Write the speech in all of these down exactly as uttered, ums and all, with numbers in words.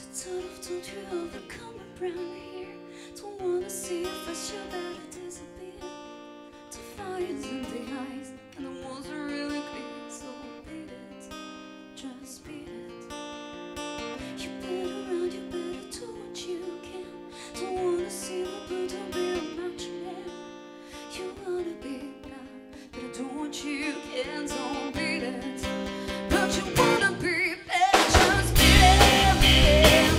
Sort of don't you ever come around here? Don't wanna see your face, you better disappear. To fires in the eyes, and the walls are really clear. So beat it, just beat it. You better run, you better do what you can. Don't wanna see the blue, don't be a macho man. You wanna be bad, better do what you can. Don't beat it, but you wanna be bad, just beat it, beat it.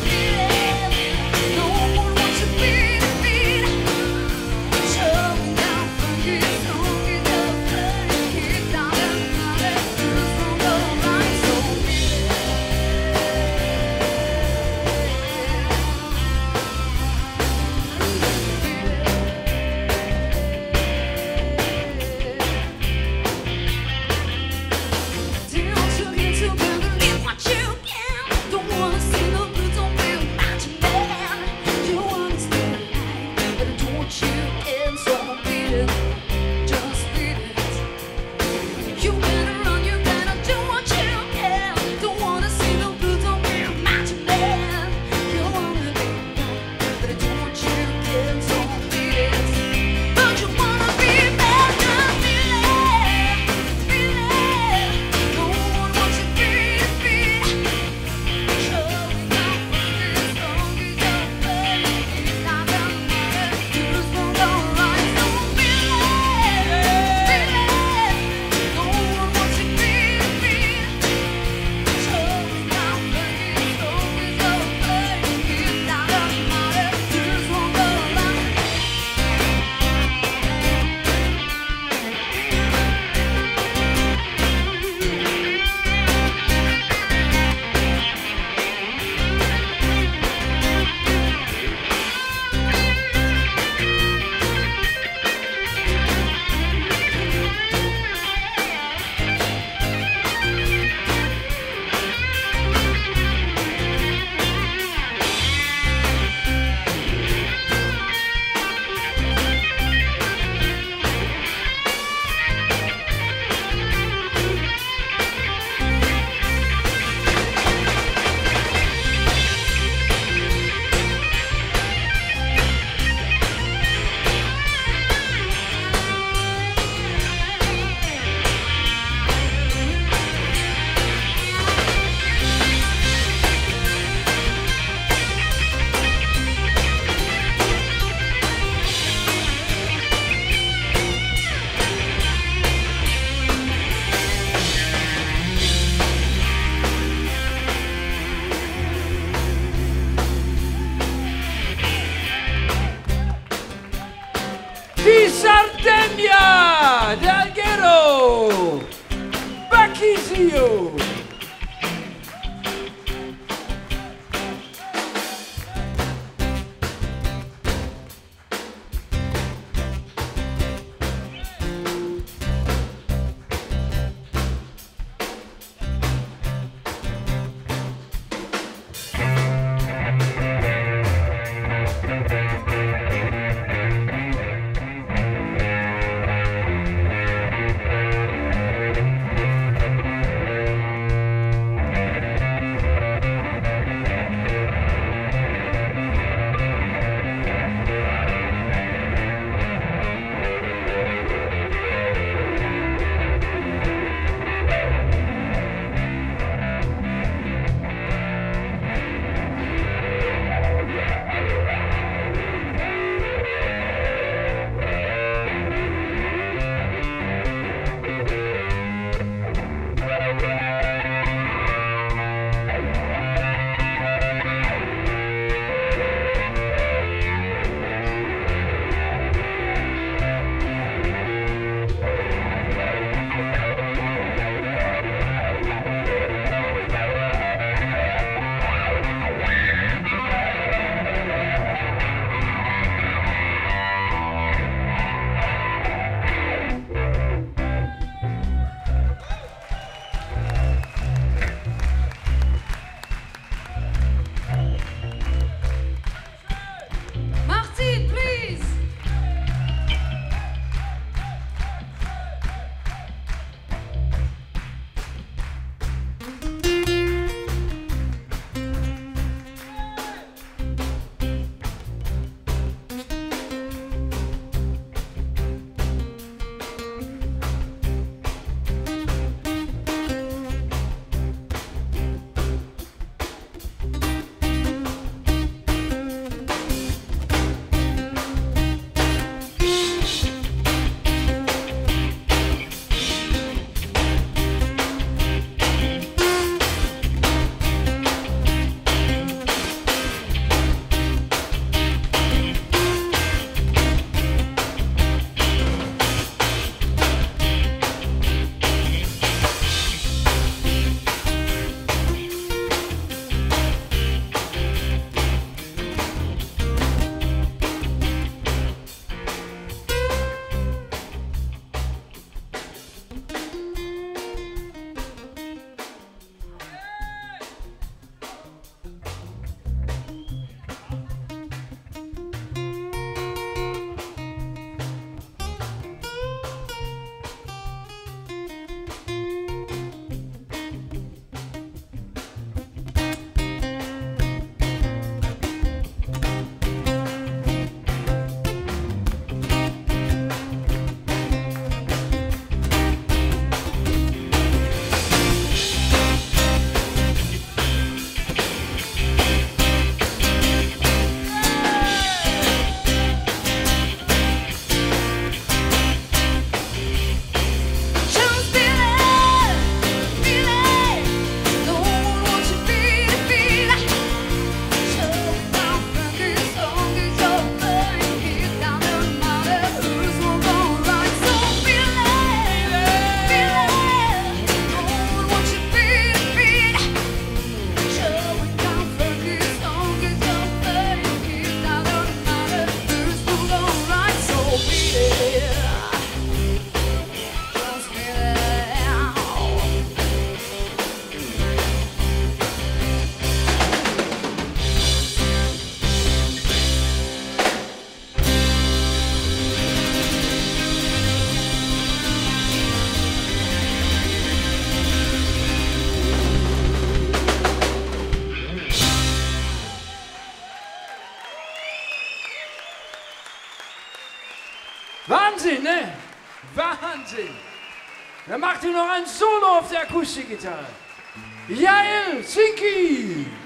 Wahnsinn. Dann macht ihr noch ein Solo auf der Akustikgitarre. Jael Zinki.